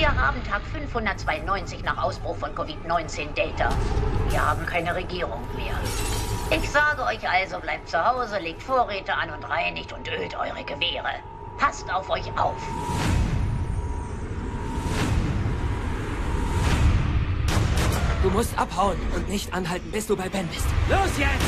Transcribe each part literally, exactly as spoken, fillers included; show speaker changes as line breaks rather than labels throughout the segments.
Wir haben Tag fünfhundertzweiundneunzig nach Ausbruch von Covid neunzehn Delta. Wir haben keine Regierung mehr. Ich sage euch also, bleibt zu Hause, legt Vorräte an und reinigt und ölt eure Gewehre. Passt auf euch auf.
Du musst abhauen und nicht anhalten, bis du bei Ben bist. Los jetzt!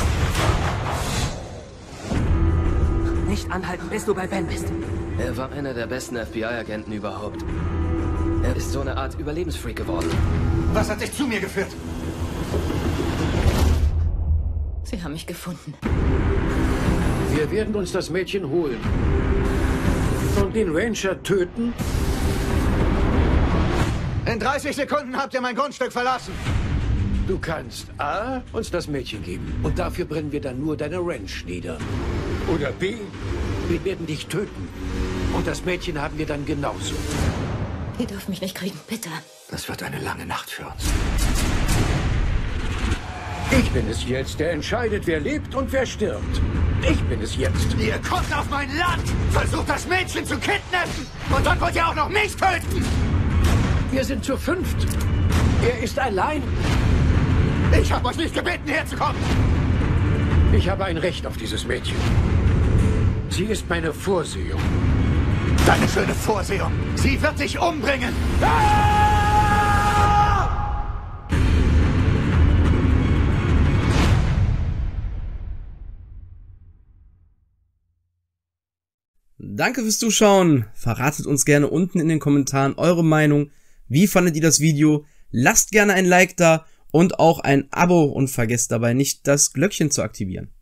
Nicht anhalten, bis du bei Ben bist.
Er war einer der besten F B I-Agenten überhaupt. Er ist so eine Art Überlebensfreak geworden.
Was hat dich zu mir geführt?
Sie haben mich gefunden.
Wir werden uns das Mädchen holen. Und den Ranger töten?
In dreißig Sekunden habt ihr mein Grundstück verlassen.
Du kannst A, uns das Mädchen geben. Und dafür brennen wir dann nur deine Ranch nieder. Oder B, wir werden dich töten. Und das Mädchen haben wir dann genauso.
Ihr dürft mich nicht kriegen, bitte.
Das wird eine lange Nacht für uns. Ich bin es jetzt, der entscheidet, wer lebt und wer stirbt. Ich bin es jetzt.
Ihr kommt auf mein Land, versucht das Mädchen zu kidnappen und dann wollt ihr auch noch mich töten.
Wir sind zu fünft. Er ist allein.
Ich habe euch nicht gebeten, herzukommen.
Ich habe ein Recht auf dieses Mädchen. Sie ist meine Vorsehung.
Deine schöne Vorsehung. Sie wird dich umbringen.
Danke fürs Zuschauen. Verratet uns gerne unten in den Kommentaren eure Meinung. Wie fandet ihr das Video? Lasst gerne ein Like da und auch ein Abo und vergesst dabei nicht, das Glöckchen zu aktivieren.